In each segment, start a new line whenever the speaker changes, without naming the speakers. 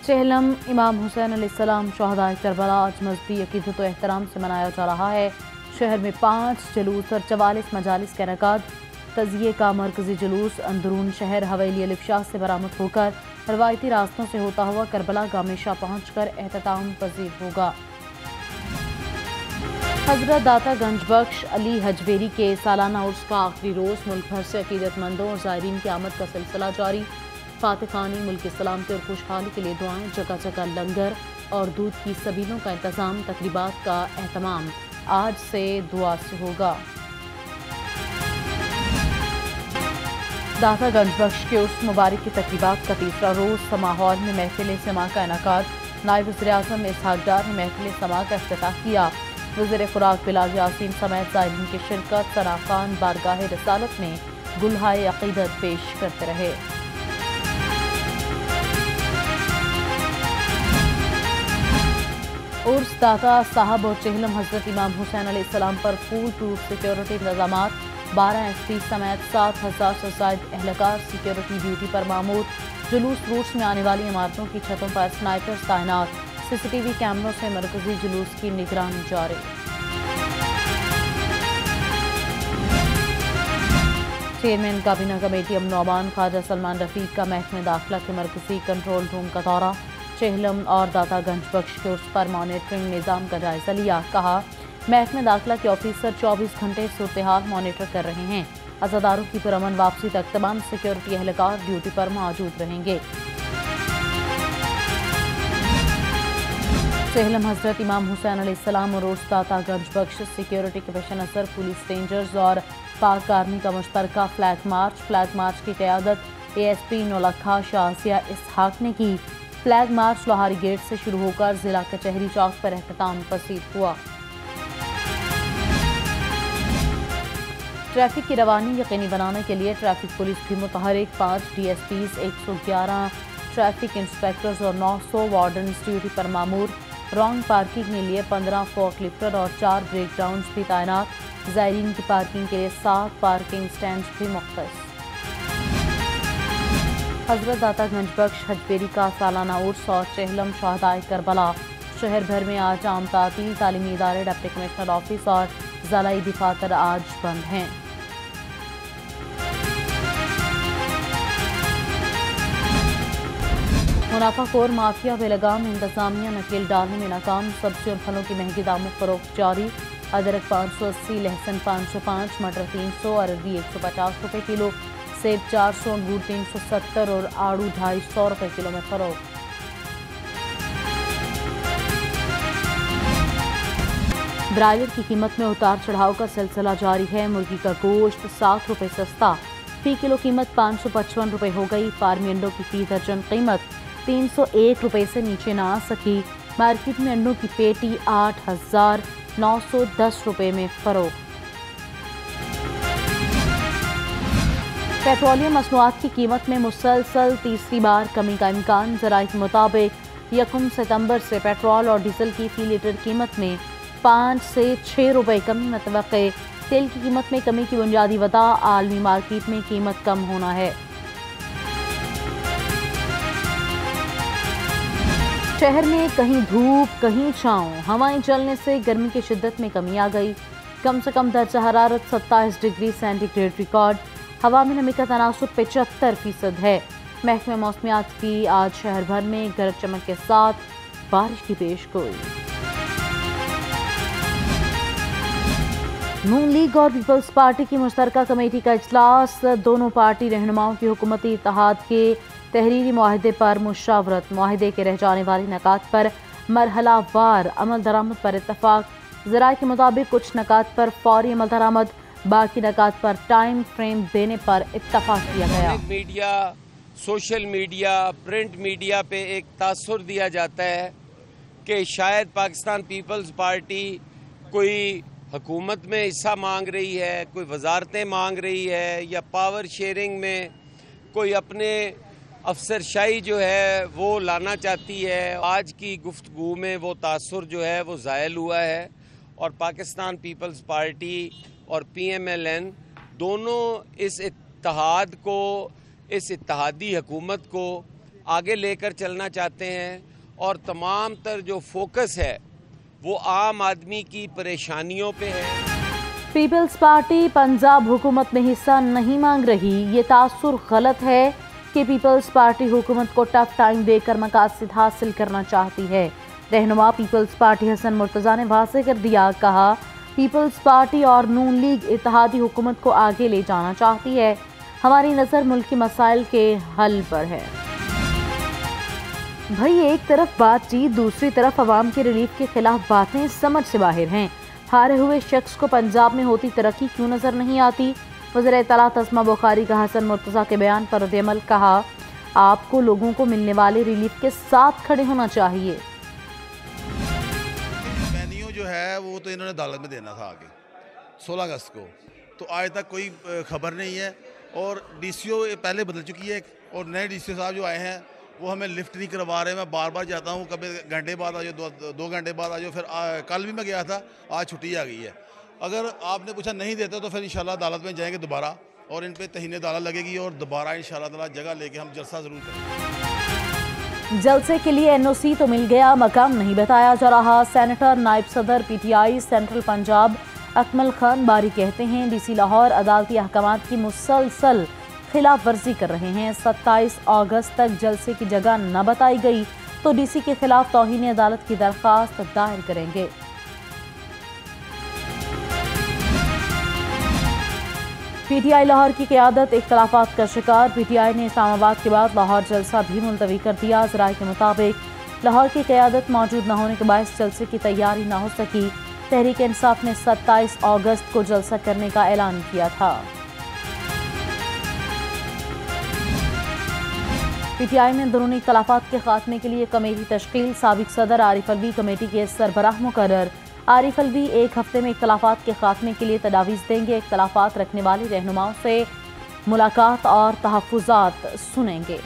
चहलम इमाम हुसैन अलैहिस्सलाम शहदाए करबला आज मजहबी अकीदत व एहतराम से मनाया जा रहा है। शहर में 5 जुलूस और 44 मजालिस का इनेकाद। तज़िये का मरकजी जुलूस अंदरून शहर हवेली अलिफ शाह से बरामद होकर रवायती रास्तों से होता हुआ करबला गामे शाह पहुँच कर एहतताम पजीर होगा। हजरत दाता गंज बख्श अली हजवेरी के सालाना उर्स का आखिरी रोज़ मुल्क भर से अकीदतमंदों और ज़ायरीन की आमद का सिलसिला जारी। फातिह खानी, मुल्क की सलामती और खुशहाली के लिए दुआएं, जगह जगह लंगर और दूध की सबीलों का इंतजाम। तकरीबात का एहतमाम आज से दुआ से होगा। दाता गंज बख्श के उर्स मुबारक की तकरीबात का तीसरा रोज़ समा हॉल में महफिल समा का इनेकाद। नायब वज़ीर-ए-आज़म इसहाक डार ने महफिल समा का इफ्तिताह किया। वज़ीर खुराक बिलाल यासीन समेत ज़ायरीन की शिरकत सना खान बारगाह रसालत में गुलहाए अक़ीदत पेश करते रहे। उर्स दाता साहब और चहलम हजरत इमाम हुसैन अलैहिस्सलाम पर फुल प्रूफ सिक्योरिटी इंतजामात। 12 एसपी समेत 7,000 से ज़ायद एहलकार सिक्योरिटी ड्यूटी पर मामूर। जुलूस रूट्स में आने वाली इमारतों की छतों पर स्नाइपर्स तैनात। सीसीटीवी कैमरों से मरकजी जुलूस की निगरानी जारी। चेयरमैन काबीना कमेटी अमन ख्वाजा सलमान रफीक का महकमे दाखिला के मरकजी कंट्रोल रूम का दौरा। चहलम और दाता गंज बख्श के उर्स पर मॉनिटरिंग निज़ाम का जायजा लिया। कहा, महकमे दाखिला के ऑफिसर 24 घंटे सूरत-ए-हाल मॉनिटर कर रहे हैं। अज़ादारों की पुरअमन वापसी तक तमाम सिक्योरिटी एहलकार ड्यूटी पर मौजूद रहेंगे। चहलम हजरत इमाम हुसैन अलैहिस्सलाम और उर्स दाता गंज बख्श सिक्योरिटी के पेश नज़र पुलिस रेंजर्स और पाक आर्मी का मुश्तरका फ्लैग मार्च की क़यादत ASP नौलखा शाहसिया इसहाक ने की। फ्लैग मार्च लोहारी गेट से शुरू होकर जिला कचहरी चौक पर एहतमाम पसीर हुआ। ट्रैफिक की रवानी यकीनी बनाने के लिए ट्रैफिक पुलिस भी मुतहरिक। 5 DSPs, 111 ट्रैफिक इंस्पेक्टर्स और 900 वार्डन्स ड्यूटी पर मामूर। रॉन्ग पार्किंग के लिए 15 फोर्कलिफ्टर और 4 ब्रेकडाउन्स भी तैनात। ज़ायरीन की पार्किंग के लिए 7 पार्किंग स्टैंड भी मुख्तस। हजरत दाता गंज बख्श हजवेरी का सालाना उर्स और चहलम शहदाए करबला। शहर भर में आज आम तातील। तालीमी इदारे, डिप्टी कमिश्नर ऑफिस और ज़िलाई दफातर आज बंद हैं। मुनाफाखोर माफिया बेलगाम इंतजामिया नकेल डालने में नाकाम। सब्जी और फलों की महंगी दामों फरोख्त जारी। अदरक 580, लहसुन 505, मटर 300, अरबी 150 रुपये किलो, सेब 400, अंगूर 370 और आड़ू 250 रुपये किलो में फरोख्त। ब्रायलर की कीमत में उतार चढ़ाव का सिलसिला जारी है। मुर्गी का गोश्त 7 रुपये सस्ता, फी किलो कीमत 555 रुपये हो गई। फार्मी अंडों की फी दर्जन कीमत 301 रुपये से नीचे ना आ सकी। मार्केट में अंडों की पेटी 8,910 रुपये में फरोख्त। पेट्रोलियम मसनूआत की कीमत में मुसलसल तीसरी बार कमी का इम्कान। ज़राए के मुताबिक 1 सितंबर से पेट्रोल और डीजल की फी लीटर कीमत में 5 से 6 रुपये कमी मतवक्के। तेल की कीमत में कमी की बुनियादी वजह आलमी मार्केट में कीमत कम होना है। शहर में कहीं धूप कहीं छाँव, हवाएं चलने से गर्मी की शिद्दत में कमी आ गई। कम से कम दर्जा हरारत 27 डिग्री सेंटीग्रेड रिकॉर्ड। हवा में नमी का तनासुब 75% है। महकमे मौसमियात की आज शहर भर में गरज चमक के साथ बारिश की पेशगोई। नून लीग और पीपल्स पार्टी की मुश्तरका कमेटी का इजलास। दोनों पार्टी रहनुमाओं की हुकूमती इत्तेहाद के तहरीरी मुआहदे पर मुशावरत। मुआहदे के रह जाने वाली नकात पर मरहला वार अमल दरामद पर इत्तफाक। ज़राए के मुताबिक कुछ नकात पर फौरी अमल दरामद, बाकी नकात पर टाइम फ्रेम देने पर इत्तफाक किया गया।
Media, social media, print media पे एक तासुर दिया जाता है कि शायद पाकिस्तान पीपल्स पार्टी कोई हुकूमत में हिस्सा मांग रही है, कोई वजारतें मांग रही है या पावर शेयरिंग में कोई अपने अफसरशाही जो है वो लाना चाहती है। आज की गुफ्तगू में वो तासुर जो है वो ज़ायल हुआ है और पाकिस्तान पीपल्स पार्टी और PMLN दोनों इस इत्तेहाद को, इस इत्तेहादी हुकूमत को आगे लेकर चलना चाहते हैं और तमाम तर जो फोकस है वो आम आदमी की परेशानियों पे है।
पीपल्स पार्टी पंजाब हुकूमत में हिस्सा नहीं मांग रही। ये तासुर गलत है कि पीपल्स पार्टी हुकूमत को टफ टाइम देकर मकासद हासिल करना चाहती है। रहनुमा पीपल्स पार्टी हसन मुर्तज़ा ने वाज़ेह कर दिया, कहा पीपल्स पार्टी और नून लीग इत्तेहादी हुकूमत को आगे ले जाना चाहती है। हमारी नज़र मुल्की मसाइल के हल पर है। भाई एक तरफ बातचीत, दूसरी तरफ अवाम के रिलीफ के खिलाफ बातें समझ से बाहर हैं। हारे हुए शख्स को पंजाब में होती तरक्की क्यों नजर नहीं आती? वज़ीर इत्तलात अस्मा बुखारी का हसन मुर्तज़ा के बयान पर रद्द-ए-अमल, कहा आपको लोगों को मिलने वाले रिलीफ के साथ खड़े होना चाहिए।
मेन्यू जो है वो तो इन्होंने अदालत में देना था आगे 16 अगस्त को, तो आज तक कोई खबर नहीं है। और डीसीओ पहले बदल चुकी है और नए डीसीओ साहब जो आए हैं वो हमें लिफ्ट नहीं करवा रहे। मैं बार बार जाता हूँ, कभी घंटे बाद आ जाओ, 2 घंटे बाद आ जाओ, फिर कल भी मैं गया था, आज छुट्टी आ गई है। अगर आपने पूछा नहीं देते तो फिर इंशाल्लाह अदालत में जाएंगे दोबारा और इन पे तहीन अदालत लगेगी और दोबारा इंशाल्लाह ताला जगह लेके हम जलसा ज़रूर करेंगे।
जलसे के लिए एनओसी तो मिल गया, मकाम नहीं बताया जा रहा। सेनेटर नायब सदर पीटीआई सेंट्रल पंजाब अकमल खान बारी कहते हैं डीसी लाहौर अदालती अहकामात की मुसलसल खिलाफ वर्जी कर रहे हैं। 27 अगस्त तक जलसे की जगह न बताई गई तो डीसी के खिलाफ तौहीन अदालत की दरख्वास्त दायर करेंगे। पीटीआई लाहौर की क़यादत इख्तलाफात का शिकार। पीटीआई ने इस्लामाबाद के बाद लाहौर जलसा भी मुलतवी कर दिया। ज़राए के मुताबिक लाहौर की क़यादत मौजूद न होने के बायस जलसे की तैयारी न हो सकी। तहरीक इंसाफ ने 27 अगस्त को जलसा करने का ऐलान किया था। पीटीआई ने अंदरूनी इख्तलाफात के खात्मे के लिए कमेटी तश्कील। साबिक सदर आरिफ अलवी कमेटी के सरबराह मुकर्रर। आरिफ अलवी एक हफ्ते में इख्तलाफात के खात्मे के लिए तजावीज़ देंगे। इख्तलाफात रखने वाले रहनुमाओं से मुलाकात और तहफ़्फ़ुज़ात सुनेंगे।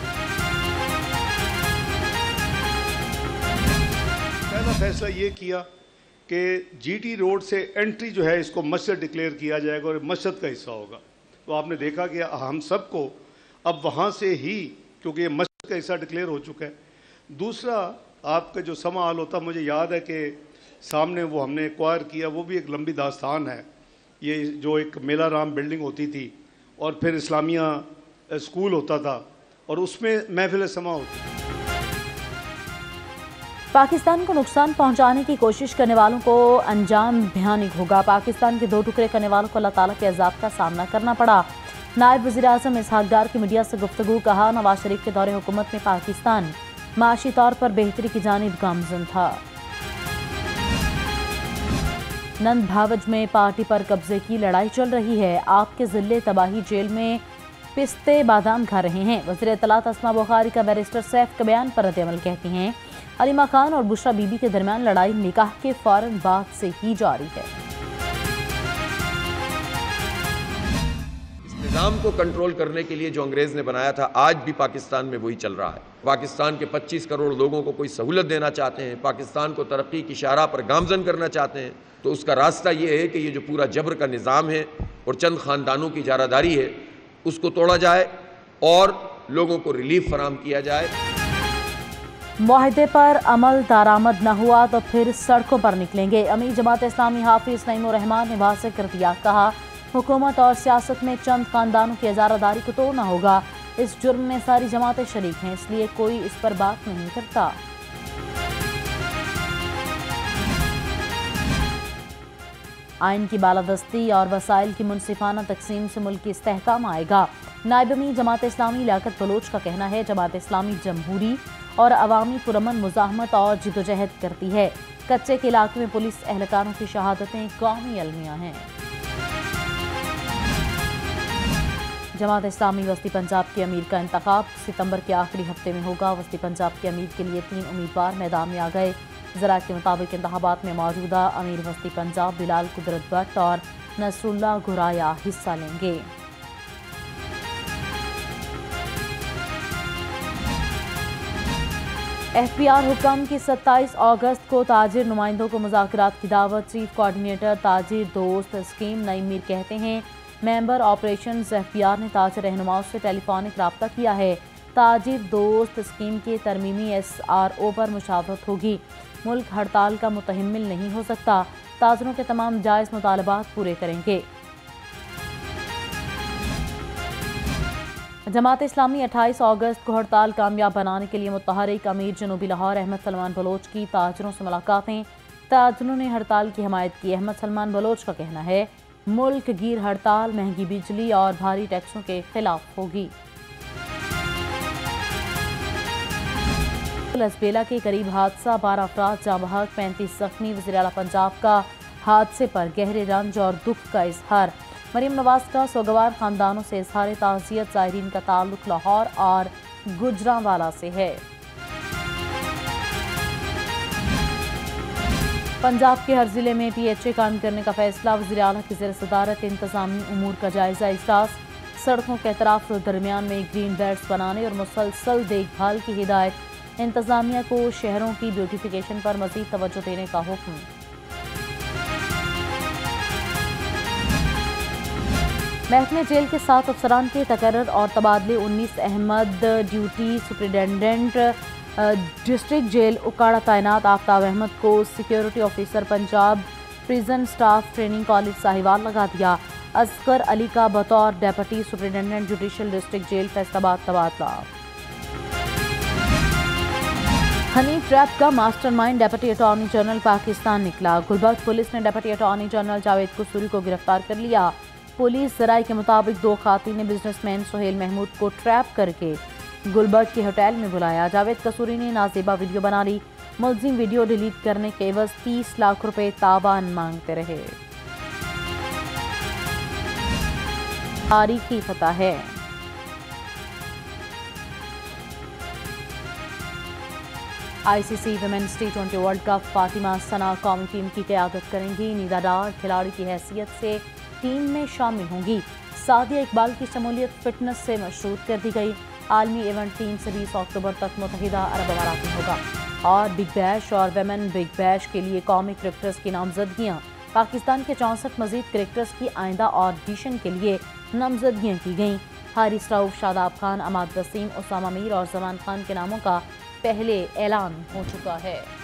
पहला फैसला ये किया कि जीटी रोड से एंट्री जो है इसको मस्जिद डिक्लेयर किया जाएगा और मस्जिद का हिस्सा होगा। तो आपने देखा कि हम सबको अब वहाँ से ही, क्योंकि ये मस्जिद का हिस्सा डिक्लेयर हो चुका है। दूसरा आपका जो समाल होता, मुझे याद है कि सामने वो हमने एक्वायर किया, वो भी एक लंबी दास्तान है। ये जो एक मेला राम बिल्डिंग होती थी और फिर इस्लामिया स्कूल होता था और उसमें महफिल समा होती थी।
पाकिस्तान को नुकसान पहुंचाने की कोशिश करने वालों को अंजाम भयानक होगा। पाकिस्तान के 2 टुकड़े करने वालों को अल्लाह ताला के अज़ाब का सामना करना पड़ा। नायब वज़ीर आज़म इसहाक डार की मीडिया से गुफ्तगू, कहा नवाज शरीफ के दौरे हुकूमत में पाकिस्तान माशी तौर पर बेहतरी की जानिब गामज़न था। नंद भावज में पार्टी पर कब्जे की लड़ाई चल रही है। आपके जिले तबाही जेल में पिस्ते बादाम खा रहे हैं। वज़ीर इत्तलात अस्मा बुखारी का बैरिस्टर सैफ के बयान पर रद्द-ए-अमल कहती हैं अलीमा खान और बुशरा बीबी के दरमियान लड़ाई निकाह के फौरन बाद से ही जारी है।
निज़ाम को कंट्रोल करने के लिए जो अंग्रेज़ ने बनाया था, आज भी पाकिस्तान में वही चल रहा है। पाकिस्तान के 25 करोड़ लोगों को कोई सहूलत देना चाहते हैं, पाकिस्तान को तरक्की की शाहराह पर गामज़न करना चाहते हैं, तो उसका रास्ता ये है कि ये जो पूरा जबर का निज़ाम है और चंद ख़ानदानों की इजारादारी है, उसको तोड़ा जाए और लोगों को रिलीफ फराहम किया जाए।
मुआहदे पर अमल दारामद न हुआ तो फिर सड़कों पर निकलेंगे। अमीर जमात इस्लामी हाफिज नईमुर रहमान ने वाज़ेह कर दिया, कहा हुकूमत और सियासत में चंद खानदानों की इजारादारी को तोड़ना होगा। इस जुर्म में सारी जमातें शरीक हैं, इसलिए कोई इस पर बात नहीं करता। आइन की बालादस्ती और वसाइल की मुनसिफाना तकसीम से मुल्क की इस्तेहकाम आएगा। नायब अमीर जमात इस्लामी लियाकत बलोच का कहना है जमात इस्लामी जमहूरी और अवामी पुरअमन मुज़ाहमत और जिदोजहद करती है। कच्चे के इलाके में पुलिस एहलकारों की शहादतें कौमी अलमिया हैं। जमात इस्लामी वस्ती पंजाब के अमीर का इंतखाब सितंबर के आखिरी हफ्ते में होगा। वस्ती पंजाब के अमीर के लिए 3 उम्मीदवार मैदान में आ गए। ज़रा के मुताबिक इंतखाबात में मौजूदा अमीर वस्ती पंजाब बिलाल कुदरत भट्ट और नसरुल्लाह घुराया हिस्सा लेंगे। FPR हुक्म की 27 अगस्त को ताजिर नुमाइंदों को मुज़ाकरात की दावत। चीफ कोऑर्डिनेटर ताजिर दोस्त स्कीम नईम मीर कहते हैं मेंबर ऑपरेशंस FPR ने ताजिर रहनुमाओं से टेलीफोनिक रब्ता किया है। تاجر دوست اسکیم کے ترمیمی SRO پر مشاورت ہوگی۔ ملک ہڑتال کا متحمل نہیں ہو سکتا، تاجروں کے تمام جائز مطالبات پورے کریں گے۔ جماعت اسلامی 28 اگست کو ہڑتال کامیاب بنانے کے لیے متحرک۔ امیر جنوبی لاہور احمد سلمان بلوچ کی تاجروں سے ملاقاتیں، تاجروں نے ہڑتال کی حمایت کی۔ احمد سلمان بلوچ کا کہنا ہے ملک گیر ہڑتال مہنگی بجلی اور بھاری ٹیکسوں کے خلاف ہوگی۔ لسبیلا کے قریب حادثہ، 12 افراد جاں بحق، 35 زخمی۔ وزیر اعلیٰ پنجاب کا حادثے پر گہرے رنج اور دکھ کا اظہار۔ مریم نواز کا سوگوار خاندانوں سے اظہار تعزیت۔ زائرین کا تعلق لاہور اور گوجرانوالہ سے ہے۔ پنجاب کے ہر ضلع میں PHA قائم کرنے کا فیصلہ۔ وزیر اعلیٰ کی زیر صدارت انتظامی امور کا جائزہ اجلاس۔ سڑکوں کے اطراف و درمیان میں گرین بیلٹس بنانے اور مسلسل دیکھ بھال کی ہدایت۔ انتظامیہ کو شہروں کی بیوٹیفیکیشن پر مزید توجہ دینے کا حکم۔ محکمہ جیل کے 7 افسران کے تقرر اور تبادلے۔ 19 احمد ڈیوٹی سپرنٹنڈنٹ ڈسٹرکٹ جیل اکاڑا تعینات۔ آفتاب احمد کو security officer Punjab prison staff training college Sahiwal لگا دیا۔ اصغر علی کا بطور deputy superintendent judicial district jail Faisalabad تبادلہ۔ ہنی ٹریپ کا mastermind deputy attorney general Pakistan نکلا۔ گلبرگ پولیس نے deputy attorney general Javed Kasuri کو گرفتار کر لیا۔ پولیس ذرائع کے مطابق 2 خواتین بزنس مین سہیل محمود کو ٹریپ کر کے گلبرگ کے ہوٹل میں بلایا۔ جاوید قصوری نے نازیبا ویڈیو بنا لی۔ ملزم ویڈیو ڈیلیٹ کرنے کے عوض 30 لاکھ روپے تاوان مانگتے رہے۔ تاریخی فتح ہے۔ ICC women's T20 world cup Fatima Sana قومی ٹیم کی قیادت کریں گی۔ نیدا ڈار کھلاڑی کی حیثیت سے ٹیم میں شامل ہوں گی۔ سعدیہ اقبال کی شمولیت فٹنس سے مشروط کر دی گئی۔ عالمی ایونٹ 3 سے 20 اکتوبر تک متحدہ عرب امارات میں ہوگا۔ اور بگ بیش اور ویمن بگ بیش کے لیے قومی کرکٹرز کی نامزدگیاں۔ پاکستان کے 64 مزید کرکٹرز کی آئندہ آڈیشن کے لیے نامزدگیاں کی گئیں۔ حارث رؤف، شاداب خان، عماد وسیم، اسامہ میر اور زمان خان کے ناموں کا پہلے اعلان ہو چکا ہے۔